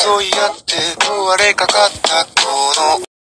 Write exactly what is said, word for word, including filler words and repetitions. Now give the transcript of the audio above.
い合って壊れかかったこの